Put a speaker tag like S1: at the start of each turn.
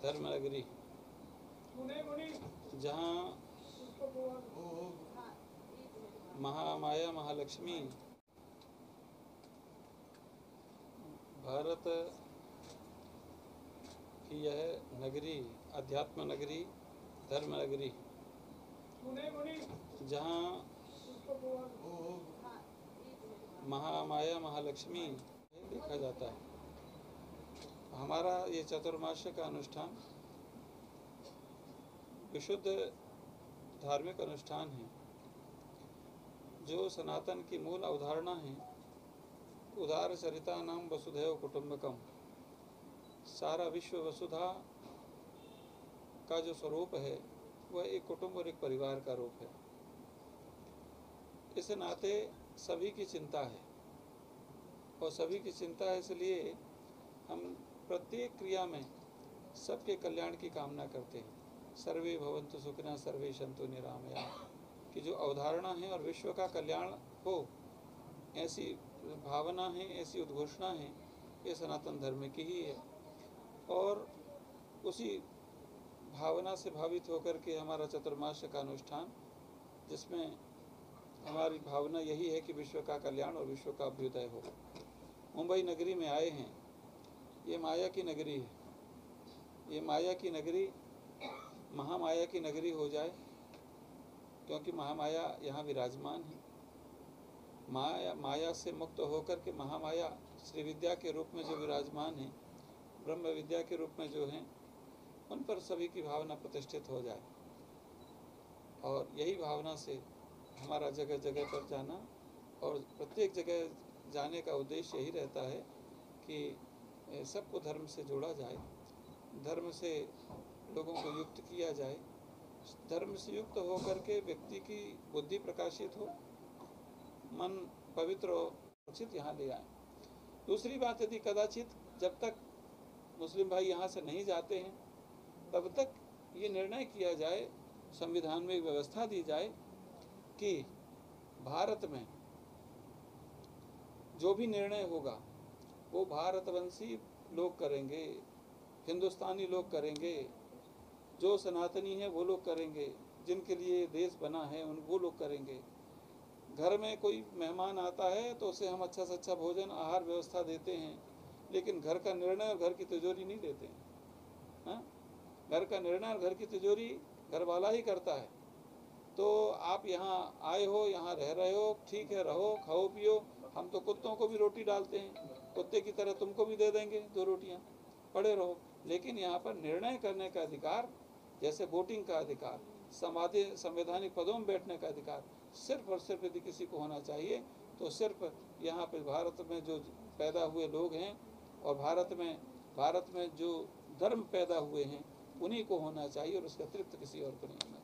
S1: धर्म नगरी, जहाँ महामाया महालक्ष्मी भारत की यह नगरी, अध्यात्म नगरी, धर्म नगरी, जहाँ महामाया महालक्ष्मी देखा जाता है। हमारा ये चतुर्मास्य का अनुष्ठान विशुद्ध धार्मिक अनुष्ठान है, जो सनातन की मूल अवधारणा है। उदार चरिता नाम वसुधैव कुटुंबकम, सारा विश्व वसुधा का जो स्वरूप है वह एक कुटुंब और एक परिवार का रूप है। इस नाते सभी की चिंता है, और सभी की चिंता है इसलिए हम प्रत्येक क्रिया में सबके कल्याण की कामना करते हैं। सर्वे भवन्तु सुखिनः सर्वे सन्तु निरामया की जो अवधारणा है और विश्व का कल्याण हो, ऐसी भावना है, ऐसी उद्घोषणा है, ये सनातन धर्म की ही है। और उसी भावना से भावित होकर के हमारा चतुर्मास्य का अनुष्ठान, जिसमें हमारी भावना यही है कि विश्व का कल्याण और विश्व का अभ्युदय हो। मुंबई नगरी में आए हैं, ये माया की नगरी है। ये माया की नगरी महामाया की नगरी हो जाए, क्योंकि महामाया यहाँ विराजमान है। माया से मुक्त होकर के महामाया श्री विद्या के रूप में जो विराजमान है, ब्रह्म विद्या के रूप में जो हैं, उन पर सभी की भावना प्रतिष्ठित हो जाए। और यही भावना से हमारा जगह जगह पर जाना, और प्रत्येक जगह जाने का उद्देश्य यही रहता है कि सबको धर्म से जोड़ा जाए, धर्म से लोगों को युक्त किया जाए। धर्म से युक्त होकर के व्यक्ति की बुद्धि प्रकाशित हो, मन पवित्र और उचित यहाँ ले आए। दूसरी बात, यदि कदाचित जब तक मुस्लिम भाई यहाँ से नहीं जाते हैं, तब तक ये निर्णय किया जाए, संविधान में एक व्यवस्था दी जाए कि भारत में जो भी निर्णय होगा वो भारतवंशी लोग करेंगे, हिंदुस्तानी लोग करेंगे, जो सनातनी है वो लोग करेंगे, जिनके लिए देश बना है उन वो लोग करेंगे। घर में कोई मेहमान आता है तो उसे हम अच्छा से अच्छा भोजन आहार व्यवस्था देते हैं, लेकिन घर का निर्णय और घर की तिजोरी नहीं देते हैं। हाँ? घर का निर्णय और घर की तिजोरी घर वाला ही करता है। तो आप यहाँ आए हो, यहाँ रह रहे हो, ठीक है, रहो, खाओ पियो। हम तो कुत्तों को भी रोटी डालते हैं, कुत्ते की तरह तुमको भी दे देंगे 2 रोटियाँ, पड़े रहो। लेकिन यहाँ पर निर्णय करने का अधिकार, जैसे वोटिंग का अधिकार, संवैधानिक पदों में बैठने का अधिकार सिर्फ और सिर्फ यदि किसी को होना चाहिए तो सिर्फ यहाँ पर भारत में जो पैदा हुए लोग हैं और भारत में जो धर्म पैदा हुए हैं उन्हीं को होना चाहिए, और उसके अतिरिक्त किसी और को नहीं होना चाहिए।